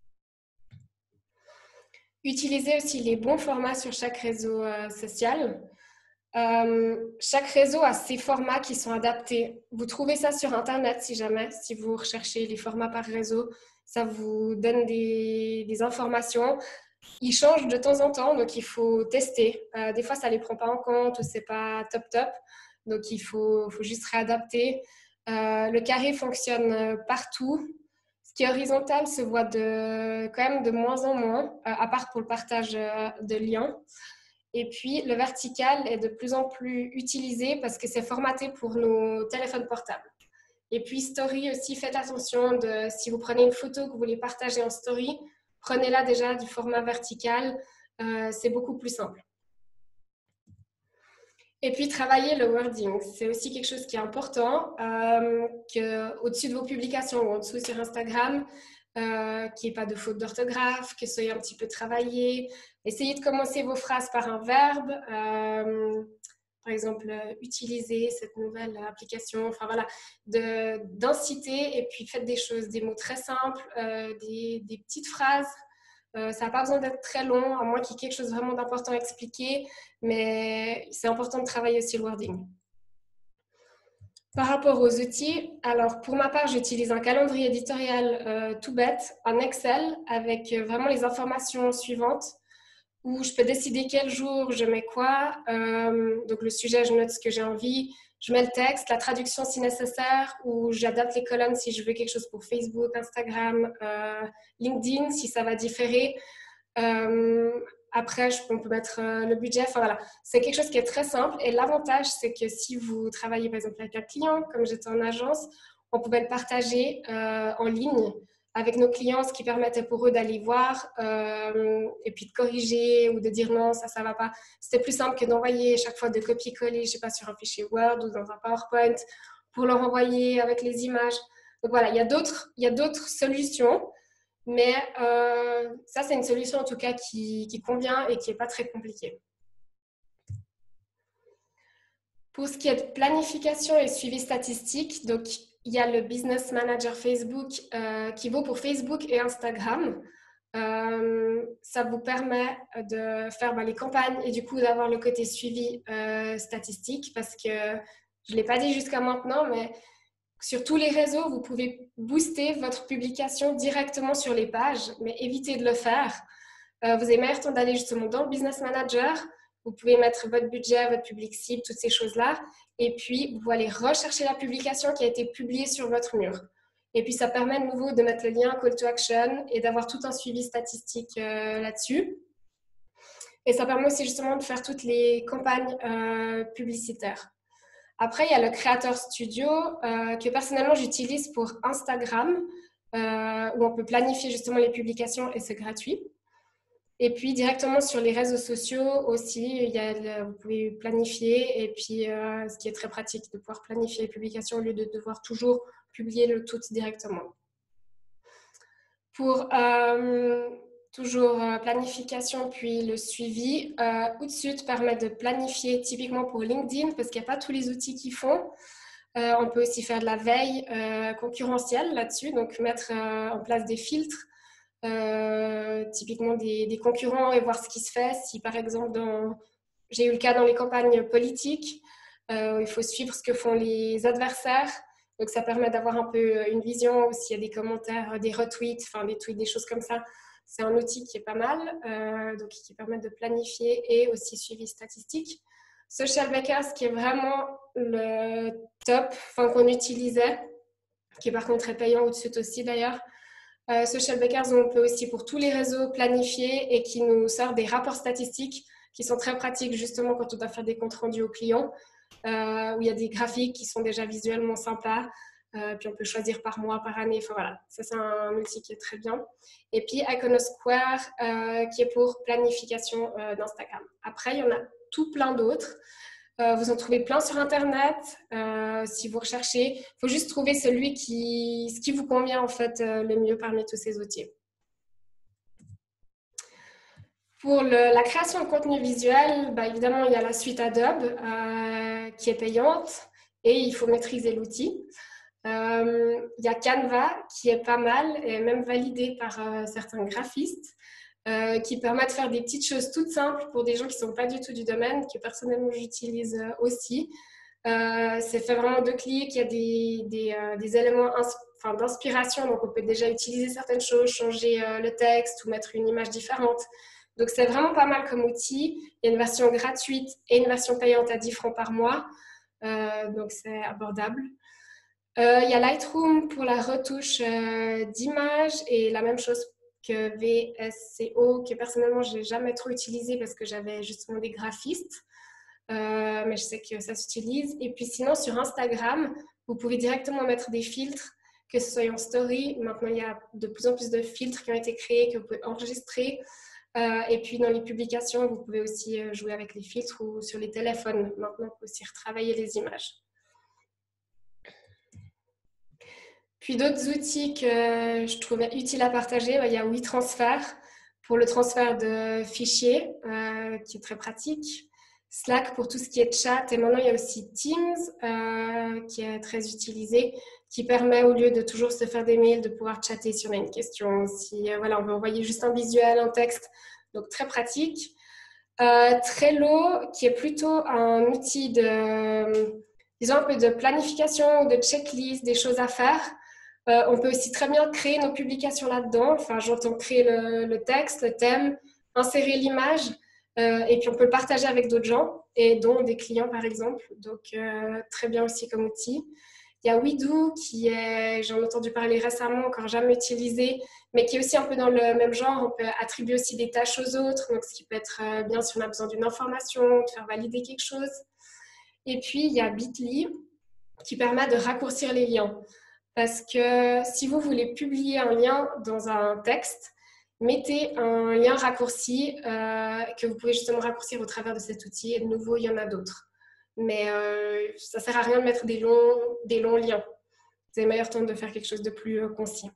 Utilisez aussi les bons formats sur chaque réseau euh, social. Euh, chaque réseau a ses formats qui sont adaptés. Vous trouvez ça sur Internet si jamais, si vous recherchez les formats par réseau, ça vous donne des, des informations. Ils changent de temps en temps, donc il faut tester. Euh, des fois, ça ne les prend pas en compte ou ce n'est pas top top, donc il faut, faut juste réadapter. Euh, le carré fonctionne partout. Ce qui est horizontal se voit de, quand même de moins en moins, euh, à part pour le partage de liens. Et puis, le vertical est de plus en plus utilisé parce que c'est formaté pour nos téléphones portables. Et puis, story aussi, faites attention de, si vous prenez une photo que vous voulez partager en story, prenez-la déjà du format vertical, euh, c'est beaucoup plus simple. Et puis, travaillez le wording. C'est aussi quelque chose qui est important, euh, qu'au-dessus de vos publications ou en dessous sur Instagram, Euh, qu'il n'y ait pas de faute d'orthographe, que ce soit un petit peu travaillé. Essayez de commencer vos phrases par un verbe. Euh, par exemple, euh, utilisez cette nouvelle application. Enfin voilà, d'inciter et puis faites des choses, des mots très simples, euh, des, des petites phrases. Euh, ça n'a pas besoin d'être très long, à moins qu'il y ait quelque chose vraiment d'important à expliquer, mais c'est important de travailler aussi le wording. Par rapport aux outils, alors pour ma part, j'utilise un calendrier éditorial euh, tout bête, en Excel, avec euh, vraiment les informations suivantes, où je peux décider quel jour je mets quoi. Euh, donc le sujet, je note ce que j'ai envie, je mets le texte, la traduction si nécessaire, ou j'adapte les colonnes si je veux quelque chose pour Facebook, Instagram, euh, LinkedIn, si ça va différer. Euh, Après, on peut mettre le budget. Enfin voilà, c'est quelque chose qui est très simple. Et l'avantage, c'est que si vous travaillez par exemple avec un client, comme j'étais en agence, on pouvait le partager euh, en ligne avec nos clients, ce qui permettait pour eux d'aller voir euh, et puis de corriger ou de dire non, ça, ça va pas. C'était plus simple que d'envoyer chaque fois de copier-coller, je sais pas, sur un fichier Word ou dans un PowerPoint pour leur envoyer avec les images. Donc voilà, il y a d'autres, il y a d'autres solutions. Mais euh, ça, c'est une solution en tout cas qui, qui convient et qui n'est pas très compliquée. Pour ce qui est de planification et suivi statistique, donc, il y a le Business Manager Facebook euh, qui vaut pour Facebook et Instagram. Euh, ça vous permet de faire bah, les campagnes et du coup d'avoir le côté suivi euh, statistique parce que je ne l'ai pas dit jusqu'à maintenant, mais sur tous les réseaux, vous pouvez booster votre publication directement sur les pages, mais évitez de le faire. Euh, vous avez meilleur temps d'aller justement dans le Business Manager. Vous pouvez mettre votre budget, votre public cible, toutes ces choses-là. Et puis, vous allez rechercher la publication qui a été publiée sur votre mur. Et puis, ça permet de nouveau de mettre le lien Call to Action et d'avoir tout un suivi statistique euh, là-dessus. Et ça permet aussi justement de faire toutes les campagnes euh, publicitaires. Après, il y a le Creator Studio euh, que personnellement j'utilise pour Instagram euh, où on peut planifier justement les publications et c'est gratuit. Et puis directement sur les réseaux sociaux aussi, il y a le, vous pouvez planifier et puis euh, ce qui est très pratique de pouvoir planifier les publications au lieu de devoir toujours publier le tout directement. Pour euh, toujours euh, planification puis le suivi, euh, Hootsuite permet de planifier typiquement pour LinkedIn parce qu'il n'y a pas tous les outils qu'ils font. Euh, on peut aussi faire de la veille euh, concurrentielle là-dessus, donc mettre euh, en place des filtres, euh, typiquement des, des concurrents et voir ce qui se fait. Si par exemple, dans... j'ai eu le cas dans les campagnes politiques, euh, il faut suivre ce que font les adversaires. Donc, ça permet d'avoir un peu une vision, ou s'il y a des commentaires, des retweets, enfin des tweets, des choses comme ça. C'est un outil qui est pas mal, euh, donc qui permet de planifier et aussi suivi statistique. Socialbakers, qui est vraiment le top, enfin qu'on utilisait, qui par contre est payant au-dessus aussi d'ailleurs. Euh, Socialbakers, on peut aussi pour tous les réseaux planifier et qui nous sort des rapports statistiques qui sont très pratiques justement quand on doit faire des comptes rendus aux clients. Euh, où il y a des graphiques qui sont déjà visuellement sympas. Euh, puis on peut choisir par mois, par année. Enfin voilà, ça c'est un outil qui est très bien. Et puis Iconosquare euh, qui est pour planification euh, d'Instagram. Après, il y en a tout plein d'autres. Euh, vous en trouvez plein sur Internet. Euh, si vous recherchez, il faut juste trouver celui qui, ce qui vous convient en fait euh, le mieux parmi tous ces outils. Pour le, la création de contenu visuel, bah, évidemment, il y a la suite Adobe euh, qui est payante et il faut maîtriser l'outil. Euh, il y a Canva qui est pas mal et même validé par euh, certains graphistes euh, qui permet de faire des petites choses toutes simples pour des gens qui ne sont pas du tout du domaine, que personnellement j'utilise euh, aussi. Euh, c'est fait vraiment deux clics, il y a des, des, euh, des éléments enfin, d'inspiration, donc on peut déjà utiliser certaines choses, changer euh, le texte ou mettre une image différente. Donc c'est vraiment pas mal comme outil. Il y a une version gratuite et une version payante à dix francs par mois, euh, donc c'est abordable. Euh, il y a Lightroom pour la retouche euh, d'images et la même chose que V S C O, que personnellement je n'ai jamais trop utilisé parce que j'avais justement des graphistes, euh, mais je sais que ça s'utilise. Et puis sinon sur Instagram, vous pouvez directement mettre des filtres, que ce soit en story. Maintenant il y a de plus en plus de filtres qui ont été créés, que vous pouvez enregistrer. Euh, et puis dans les publications, vous pouvez aussi jouer avec les filtres ou sur les téléphones. Maintenant, on peut aussi retravailler les images. Puis d'autres outils que je trouvais utiles à partager, il y a WeTransfer pour le transfert de fichiers, euh, qui est très pratique. Slack pour tout ce qui est chat. Et maintenant, il y a aussi Teams euh, qui est très utilisé, qui permet, au lieu de toujours se faire des mails, de pouvoir chatter si on a une question. Si euh, voilà, on veut envoyer juste un visuel, un texte. Donc, très pratique. Euh, Trello, qui est plutôt un outil de, disons, un peu de planification, de checklist, des choses à faire. Euh, on peut aussi très bien créer nos publications là-dedans. Enfin, j'entends créer le, le texte, le thème, insérer l'image, euh, et puis on peut le partager avec d'autres gens, et dont des clients par exemple. Donc, euh, très bien aussi comme outil. Il y a WeDo qui est, j'en ai entendu parler récemment, encore jamais utilisé, mais qui est aussi un peu dans le même genre. On peut attribuer aussi des tâches aux autres, donc ce qui peut être bien si on a besoin d'une information, de faire valider quelque chose. Et puis, il y a Bitly qui permet de raccourcir les liens. Parce que si vous voulez publier un lien dans un texte, mettez un lien raccourci euh, que vous pouvez justement raccourcir au travers de cet outil. Et de nouveau, il y en a d'autres. Mais euh, ça ne sert à rien de mettre des longs, des longs liens. C'est le meilleur temps de faire quelque chose de plus euh, concis.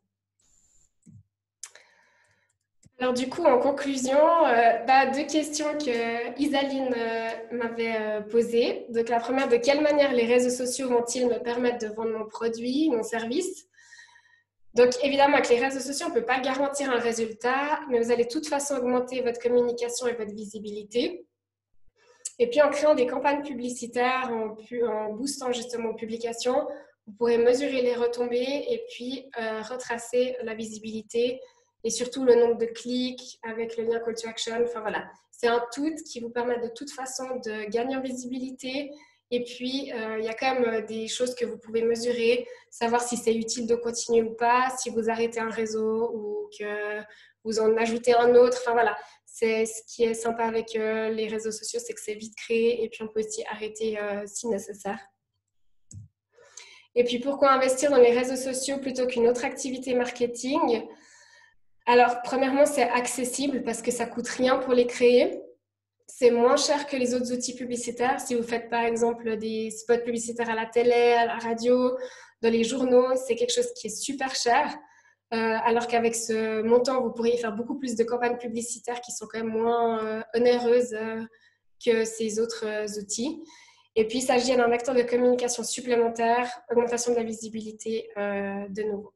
Alors du coup, en conclusion, euh, bah, deux questions que Isaline euh, m'avait euh, posées. Donc la première, de quelle manière les réseaux sociaux vont-ils me permettre de vendre mon produit, mon service? Donc évidemment, avec les réseaux sociaux, on ne peut pas garantir un résultat, mais vous allez de toute façon augmenter votre communication et votre visibilité. Et puis en créant des campagnes publicitaires, en, en boostant justement aux publications, vous pourrez mesurer les retombées et puis euh, retracer la visibilité et surtout le nombre de clics avec le lien call to action. Enfin voilà, c'est un tout qui vous permet de toute façon de gagner en visibilité. Et puis, euh, il y a quand même des choses que vous pouvez mesurer, savoir si c'est utile de continuer ou pas, si vous arrêtez un réseau ou que vous en ajoutez un autre. Enfin voilà, c'est ce qui est sympa avec euh, les réseaux sociaux, c'est que c'est vite créé et puis on peut aussi arrêter euh, si nécessaire. Et puis, pourquoi investir dans les réseaux sociaux plutôt qu'une autre activité marketing? Alors, premièrement, c'est accessible parce que ça ne coûte rien pour les créer. C'est moins cher que les autres outils publicitaires. Si vous faites par exemple des spots publicitaires à la télé, à la radio, dans les journaux, c'est quelque chose qui est super cher. Euh, alors qu'avec ce montant, vous pourriez faire beaucoup plus de campagnes publicitaires qui sont quand même moins euh, onéreuses euh, que ces autres euh, outils. Et puis, il s'agit d'un vecteur de communication supplémentaire, augmentation de la visibilité euh, de nouveau.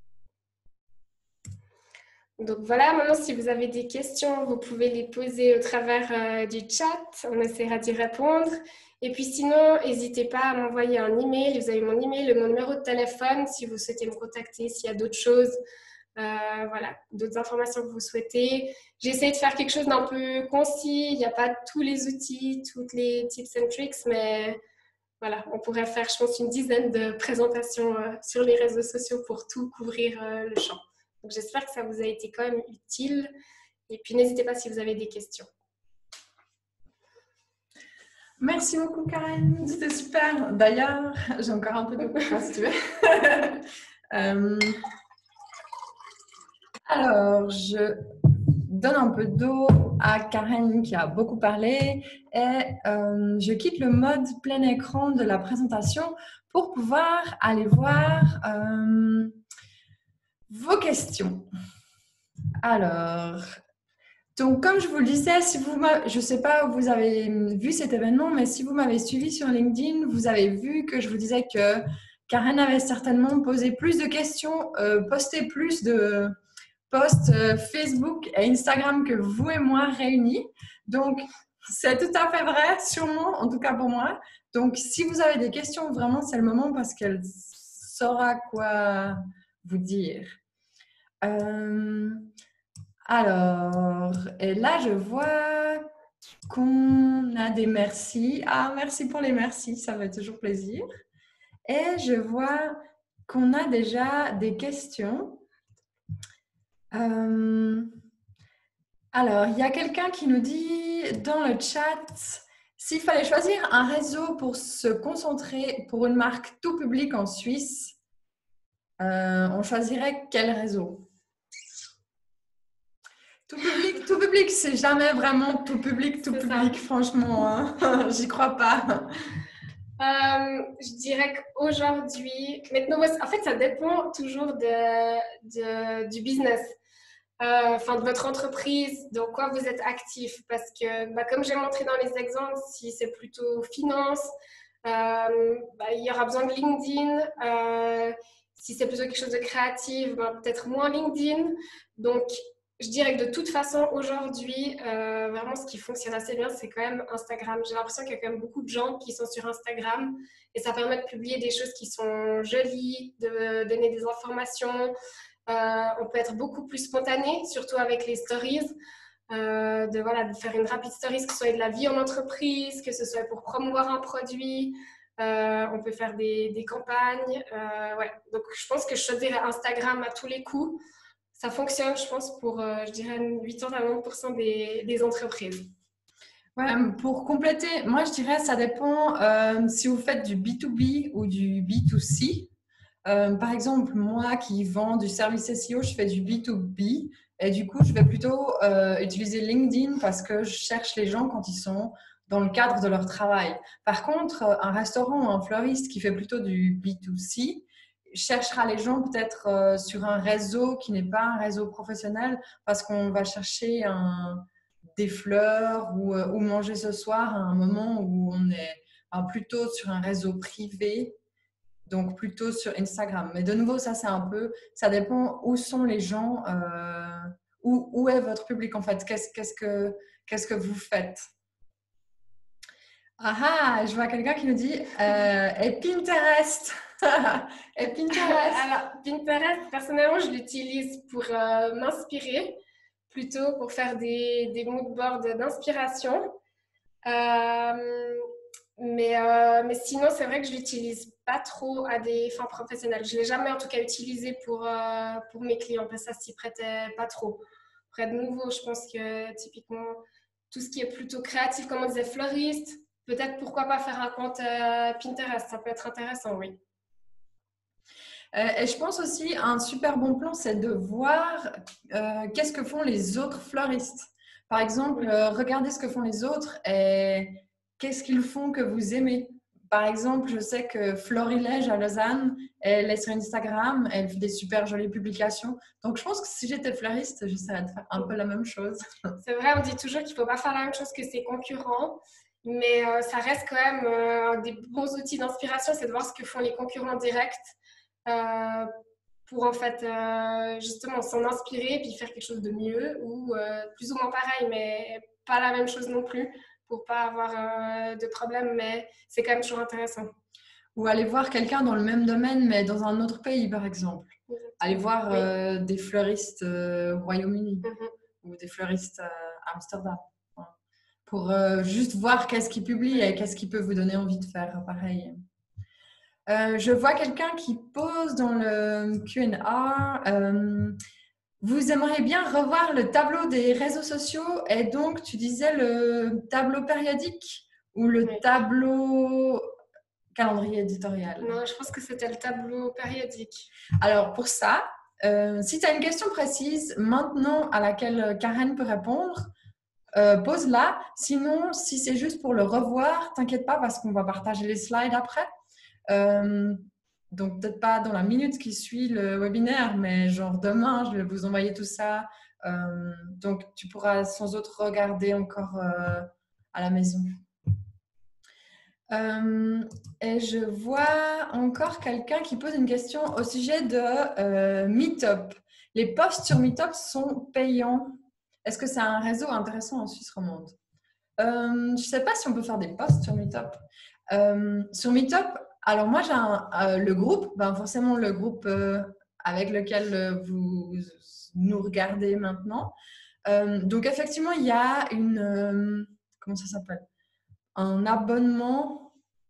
Donc voilà, maintenant si vous avez des questions, vous pouvez les poser au travers euh, du chat, on essaiera d'y répondre. Et puis sinon, n'hésitez pas à m'envoyer un email, vous avez mon email, mon numéro de téléphone si vous souhaitez me contacter, s'il y a d'autres choses, euh, voilà, d'autres informations que vous souhaitez. J'essaie de faire quelque chose d'un peu concis, il n'y a pas tous les outils, toutes les tips and tricks, mais voilà, on pourrait faire, je pense, une dizaine de présentations euh, sur les réseaux sociaux pour tout couvrir euh, le champ. Donc, j'espère que ça vous a été quand même utile. Et puis, n'hésitez pas si vous avez des questions. Merci beaucoup, Karen. C'était super. D'ailleurs, j'ai encore un peu d'eau pour toi, si tu veux. euh, alors, je donne un peu d'eau à Karen qui a beaucoup parlé et euh, je quitte le mode plein écran de la présentation pour pouvoir aller voir euh, vos questions. Alors, donc comme je vous le disais, si vous je ne sais pas où vous avez vu cet événement, mais si vous m'avez suivi sur LinkedIn, vous avez vu que je vous disais que Karen avait certainement posé plus de questions, euh, posté plus de posts euh, Facebook et Instagram que vous et moi réunis. Donc, c'est tout à fait vrai, sûrement, en tout cas pour moi. Donc, si vous avez des questions, vraiment, c'est le moment parce qu'elle saura quoi vous dire. Euh, alors, et là, je vois qu'on a des merci. Ah, merci pour les merci, ça fait toujours plaisir. Et je vois qu'on a déjà des questions. Euh, alors, il y a quelqu'un qui nous dit dans le chat, s'il fallait choisir un réseau pour se concentrer pour une marque tout public en Suisse, euh, on choisirait quel réseau? Tout public, tout public, c'est jamais vraiment tout public, tout public, ça. Franchement, hein. J'y crois pas. Euh, je dirais qu'aujourd'hui, maintenant, en fait, ça dépend toujours de, de, du business, euh, enfin de votre entreprise, dans quoi vous êtes actif. Parce que, bah, comme j'ai montré dans les exemples, si c'est plutôt finance, euh, bah, il y aura besoin de LinkedIn. Euh, si c'est plutôt quelque chose de créatif, bah, peut-être moins LinkedIn. Donc, je dirais que de toute façon, aujourd'hui, euh, vraiment, ce qui fonctionne assez bien, c'est quand même Instagram. J'ai l'impression qu'il y a quand même beaucoup de gens qui sont sur Instagram et ça permet de publier des choses qui sont jolies, de donner des informations. Euh, on peut être beaucoup plus spontané, surtout avec les stories. Euh, de, voilà, de faire une rapide stories, que ce soit de la vie en entreprise, que ce soit pour promouvoir un produit. Euh, on peut faire des, des campagnes. Euh, ouais. Donc, je pense que je choisirais Instagram à tous les coups. Ça fonctionne, je pense, pour, euh, je dirais, quatre-vingt-dix à quatre-vingts pour cent des, des entreprises. Ouais, pour compléter, moi, je dirais ça dépend euh, si vous faites du B deux B ou du B deux C. Euh, par exemple, moi qui vends du service S E O, je fais du B deux B et du coup, je vais plutôt euh, utiliser LinkedIn parce que je cherche les gens quand ils sont dans le cadre de leur travail. Par contre, un restaurant ou un fleuriste qui fait plutôt du B deux C cherchera les gens peut-être euh, sur un réseau qui n'est pas un réseau professionnel parce qu'on va chercher un, des fleurs ou, euh, ou manger ce soir à un moment où on est euh, plutôt sur un réseau privé. Donc, plutôt sur Instagram. Mais de nouveau, ça, c'est un peu… Ça dépend où sont les gens, euh, où, où est votre public, en fait. Qu'est-ce, qu'est-ce, que, qu'est-ce que vous faites? Ah ah, je vois quelqu'un qui nous dit euh, « Et Pinterest !» Et Pinterest. Alors, Pinterest, personnellement, je l'utilise pour euh, m'inspirer, plutôt pour faire des, des mood boards d'inspiration. Euh, Mais, euh, mais sinon, c'est vrai que je l'utilise pas trop à des fins professionnelles. Je l'ai jamais, en tout cas, utilisé pour, euh, pour mes clients, parce que ça s'y prêtait pas trop. Après, de nouveau, je pense que typiquement, tout ce qui est plutôt créatif, comme on disait, fleuriste, peut-être pourquoi pas faire un compte euh, Pinterest, ça peut être intéressant, oui. Euh, et je pense aussi un super bon plan, c'est de voir euh, qu'est-ce que font les autres fleuristes. Par exemple, euh, regardez ce que font les autres et qu'est-ce qu'ils font que vous aimez. Par exemple, je sais que Florilège à Lausanne, elle est sur Instagram, elle fait des super jolies publications. Donc, je pense que si j'étais fleuriste, j'essaierais de faire un peu la même chose. C'est vrai, on dit toujours qu'il ne faut pas faire la même chose que ses concurrents, mais euh, ça reste quand même euh, des bons outils d'inspiration, c'est de voir ce que font les concurrents directs euh, pour en fait euh, justement s'en inspirer puis faire quelque chose de mieux ou euh, plus ou moins pareil, mais pas la même chose non plus, pour pas avoir euh, de problème, mais c'est quand même toujours intéressant. Ou aller voir quelqu'un dans le même domaine, mais dans un autre pays, par exemple. Exactement. Aller voir oui. euh, des fleuristes euh, au Royaume-Uni mm-hmm. ou des fleuristes euh, à Amsterdam. Pour euh, juste voir qu'est-ce qu'ils publient et qu'est-ce qui peut vous donner envie de faire pareil. Euh, je vois quelqu'un qui pose dans le Q and A euh, vous aimeriez bien revoir le tableau des réseaux sociaux et donc tu disais le tableau périodique ou le Oui. tableau calendrier éditorial? Non, je pense que c'était le tableau périodique. Alors, pour ça, euh, si tu as une question précise maintenant à laquelle Karen peut répondre, euh, pose-la. Sinon, si c'est juste pour le revoir, t'inquiète pas parce qu'on va partager les slides après. Euh, donc, peut-être pas dans la minute qui suit le webinaire, mais genre demain, je vais vous envoyer tout ça. Euh, donc, tu pourras sans doute regarder encore euh, à la maison. Euh, et je vois encore quelqu'un qui pose une question au sujet de euh, Meetup. Les posts sur Meetup sont payants. Est-ce que c'est un réseau intéressant en Suisse romande? euh, Je ne sais pas si on peut faire des posts sur Meetup. Euh, sur Meetup, alors moi j'ai un, euh, le groupe, ben forcément le groupe euh, avec lequel euh, vous nous regardez maintenant. Euh, donc effectivement, il y a une, euh, comment ça s'appelle? Un abonnement.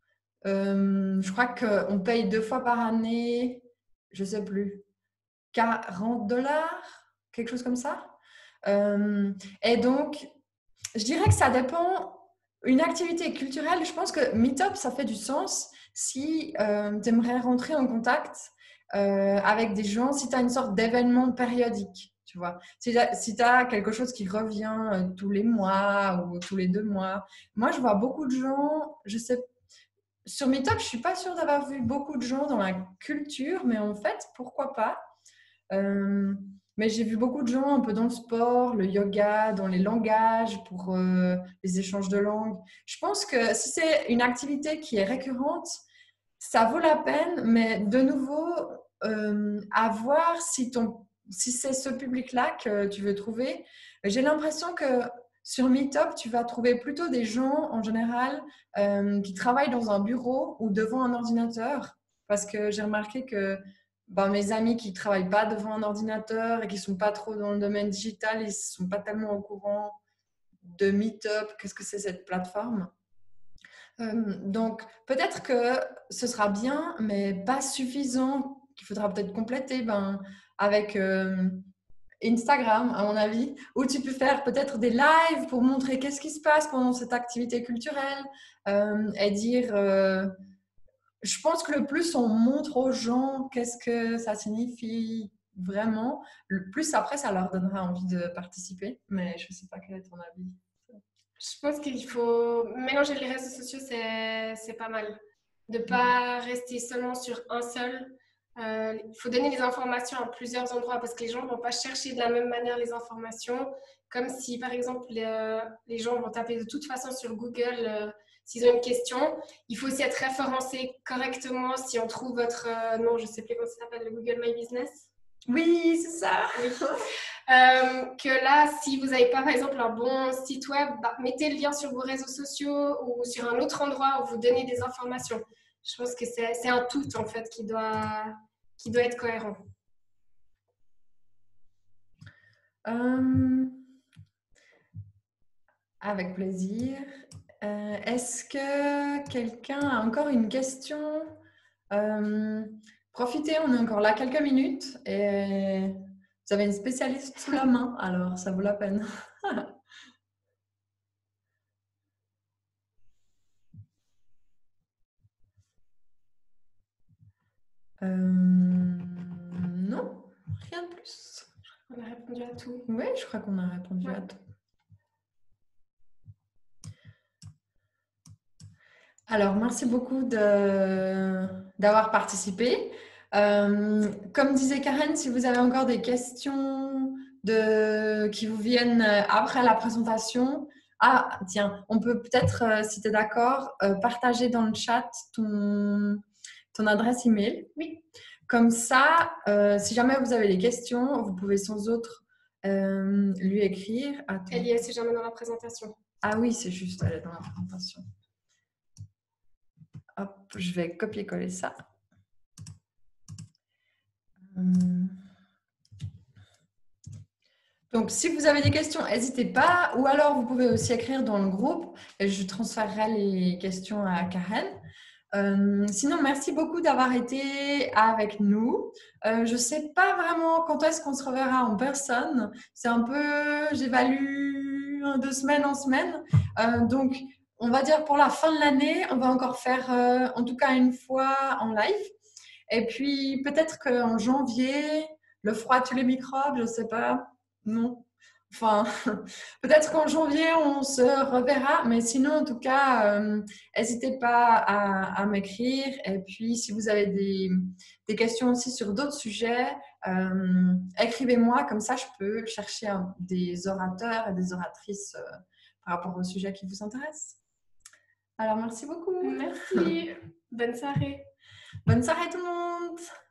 Euh, je crois qu'on paye deux fois par année, je ne sais plus, quarante dollars, quelque chose comme ça. Euh, et donc, je dirais que ça dépend. Une activité culturelle, je pense que Meetup, ça fait du sens si euh, tu aimerais rentrer en contact euh, avec des gens, si tu as une sorte d'événement périodique, tu vois. Si tu as quelque chose qui revient euh, tous les mois ou tous les deux mois. Moi, je vois beaucoup de gens, je sais sur Meetup, je ne suis pas sûre d'avoir vu beaucoup de gens dans la culture, mais en fait, pourquoi pas? Euh, mais j'ai vu beaucoup de gens un peu dans le sport, le yoga, dans les langages, pour euh, les échanges de langues. Je pense que si c'est une activité qui est récurrente, ça vaut la peine, mais de nouveau, euh, à voir si, ton, si c'est ce public-là que tu veux trouver. J'ai l'impression que sur Meetup, tu vas trouver plutôt des gens en général euh, qui travaillent dans un bureau ou devant un ordinateur. Parce que j'ai remarqué que ben, mes amis qui ne travaillent pas devant un ordinateur et qui ne sont pas trop dans le domaine digital, ils ne sont pas tellement au courant de Meetup. Qu'est-ce que c'est cette plateforme? Euh, donc, peut-être que ce sera bien, mais pas suffisant, qu'il faudra peut-être compléter ben, avec euh, Instagram, à mon avis, où tu peux faire peut-être des lives pour montrer qu'est-ce qui se passe pendant cette activité culturelle euh, et dire, euh, je pense que le plus on montre aux gens qu'est-ce que ça signifie vraiment, le plus après ça leur donnera envie de participer, mais je ne sais pas quel est ton avis. Je pense qu'il faut mélanger les réseaux sociaux, c'est, c'est pas mal. De ne pas rester seulement sur un seul. Euh, il faut donner les informations à plusieurs endroits parce que les gens ne vont pas chercher de la même manière les informations. Comme si, par exemple, les, les gens vont taper de toute façon sur Google euh, s'ils ont une question. Il faut aussi être référencé correctement si on trouve votre euh, nom, je ne sais plus comment ça s'appelle, le Google My Business. Oui, c'est ça. Oui. Euh, que là, si vous n'avez pas, par exemple, un bon site web, bah, mettez le lien sur vos réseaux sociaux ou sur un autre endroit où vous donnez des informations. Je pense que c'est, c'est un tout, en fait, qui doit, qui doit être cohérent. Euh, avec plaisir. Euh, est-ce que quelqu'un a encore une question? euh, Profitez, on est encore là quelques minutes et vous avez une spécialiste sous la main, alors ça vaut la peine. euh, non, rien de plus. On a répondu à tout. Oui, je crois qu'on a répondu ouais. à tout. Alors, merci beaucoup de, d'avoir participé. Euh, comme disait Karen, si vous avez encore des questions de, qui vous viennent après la présentation, ah tiens, on peut peut-être, euh, si tu es d'accord, euh, partager dans le chat ton, ton adresse email. Oui. Comme ça, euh, si jamais vous avez des questions, vous pouvez sans autre euh, lui écrire. Attends. Elle y est, si jamais dans la présentation. Ah oui, c'est juste, elle est dans la présentation. Hop, je vais copier-coller ça. Donc, si vous avez des questions, n'hésitez pas. Ou alors, vous pouvez aussi écrire dans le groupe et je transférerai les questions à Karen. Euh, sinon, merci beaucoup d'avoir été avec nous. Euh, je ne sais pas vraiment quand est-ce qu'on se reverra en personne. C'est un peu, j'évalue deux semaines en semaine. Euh, donc, on va dire pour la fin de l'année, on va encore faire euh, en tout cas une fois en live. Et puis peut-être qu'en janvier, le froid tue les microbes, je ne sais pas. Non. Enfin, peut-être qu'en janvier, on se reverra. Mais sinon, en tout cas, n'hésitez euh, pas à, à m'écrire. Et puis, si vous avez des, des questions aussi sur d'autres sujets, euh, écrivez-moi. Comme ça, je peux chercher un, des orateurs et des oratrices euh, par rapport au sujet qui vous intéresse. Alors, merci beaucoup. Merci. Bonne soirée. Bonne soirée tout le monde.